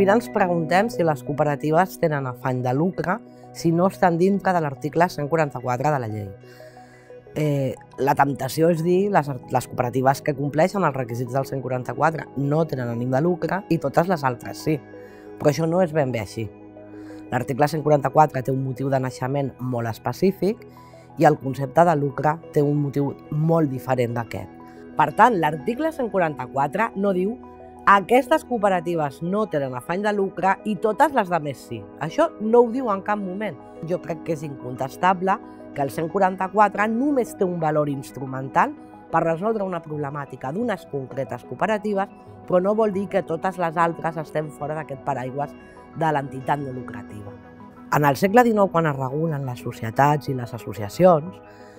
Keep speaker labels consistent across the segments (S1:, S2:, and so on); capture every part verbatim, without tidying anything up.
S1: sovint ens preguntem si les cooperatives tenen afany de lucre si no estan dintre de l'article cent quaranta-quatre de la llei. Eh, la temptació és dir les, les cooperatives que compleixen els requisits del cent quaranta-quatre no tenen ànim de lucre i totes les altres sí, però això no és ben bé així. L'article cent quaranta-quatre té un motiu de naixement molt específic i el concepte de lucre té un motiu molt diferent d'aquest. Per tant, l'article cent quaranta-quatre no diu aquestes cooperatives no tenen afany de lucre i totes les altres sí. Això no ho diu en cap moment. Jo crec que és incontestable que el cent quaranta-quatre només té un valor instrumental per resoldre una problemàtica d'unes concretes cooperatives, però no vol dir que totes les altres estem fora d'aquest paraigües de l'entitat no lucrativa. En el segle dinou, quan es regulen les societats i les associacions,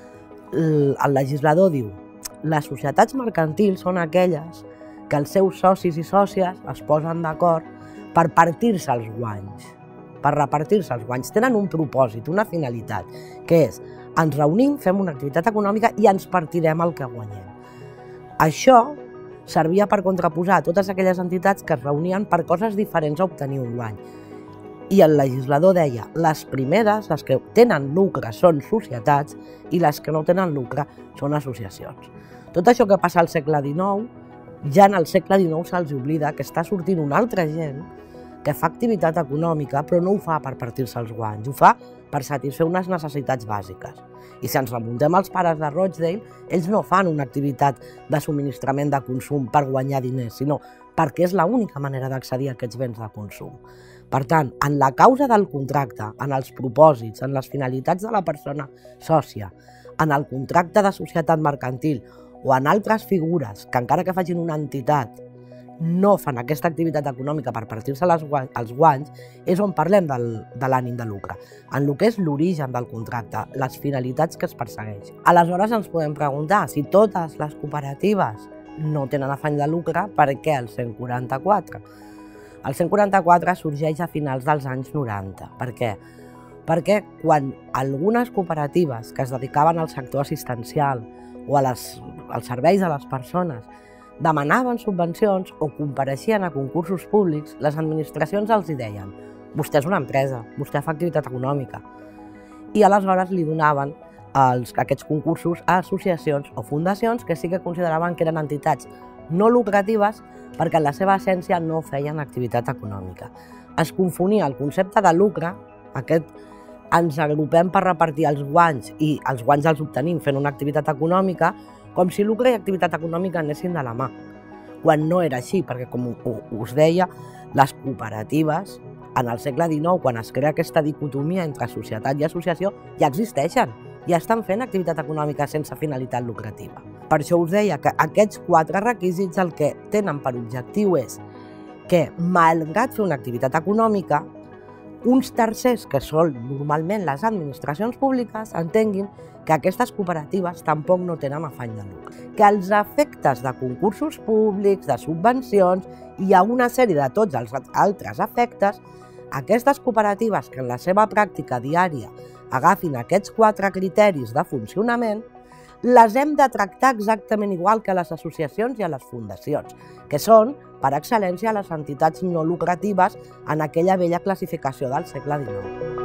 S1: el legislador diu les societats mercantils són aquelles que els seus socis i sòcies es posen d'acord per partir-se els guanys, per repartir-se els guanys. Tenen un propòsit, una finalitat, que és ens reunim, fem una activitat econòmica i ens partirem el que guanyem. Això servia per contraposar totes aquelles entitats que es reunien per coses diferents a obtenir un guany. I el legislador deia, les primeres, les que tenen lucre, són societats i les que no tenen lucre són associacions. Tot això que passa al segle dinou, ja en el segle dinou se'ls oblida que està sortint una altra gent que fa activitat econòmica però no ho fa per partir-se els guanys, ho fa per satisfer unes necessitats bàsiques. I si ens remuntem als pares de Rochdale, ells no fan una activitat de subministrament de consum per guanyar diners, sinó perquè és l'única manera d'accedir a aquests béns de consum. Per tant, en la causa del contracte, en els propòsits, en les finalitats de la persona sòcia, en el contracte de societat mercantil o en altres figures que encara que facin una entitat no fan aquesta activitat econòmica per partir-se els guanys, és on parlem del, de l'ànim de lucre, en el que és l'origen del contracte, les finalitats que es persegueix. Aleshores ens podem preguntar si totes les cooperatives no tenen afany de lucre, per què el cent quaranta-quatre? El cent quaranta-quatre sorgeix a finals dels anys noranta. Per què? Perquè quan algunes cooperatives que es dedicaven al sector assistencial o a les, als serveis a les persones demanaven subvencions o compareixien a concursos públics, les administracions els hi deien vostè és una empresa, vostè fa activitat econòmica. I aleshores li donaven els, aquests concursos a associacions o fundacions que sí que consideraven que eren entitats no lucratives perquè en la seva essència no feien activitat econòmica. Es confonia el concepte de lucre, aquest ens agrupem per repartir els guanys i els guanys els obtenim fent una activitat econòmica, com si lucre i activitat econòmica anessin de la mà, quan no era així, perquè com us deia, les cooperatives en el segle dinou, quan es crea aquesta dicotomia entre societat i associació, ja existeixen, ja estan fent activitat econòmica sense finalitat lucrativa. Per això us deia que aquests quatre requisits el que tenen per objectiu és que, malgrat fer una activitat econòmica, uns tercers, que són normalment les administracions públiques, entenguin que aquestes cooperatives tampoc no tenen afany de lucre. Que els efectes de concursos públics, de subvencions i a una sèrie de tots els altres efectes, aquestes cooperatives que en la seva pràctica diària agafin aquests quatre criteris de funcionament, les hem de tractar exactament igual que les associacions i a les fundacions, que són, per excel·lència, les entitats no lucratives en aquella vella classificació del segle dinou.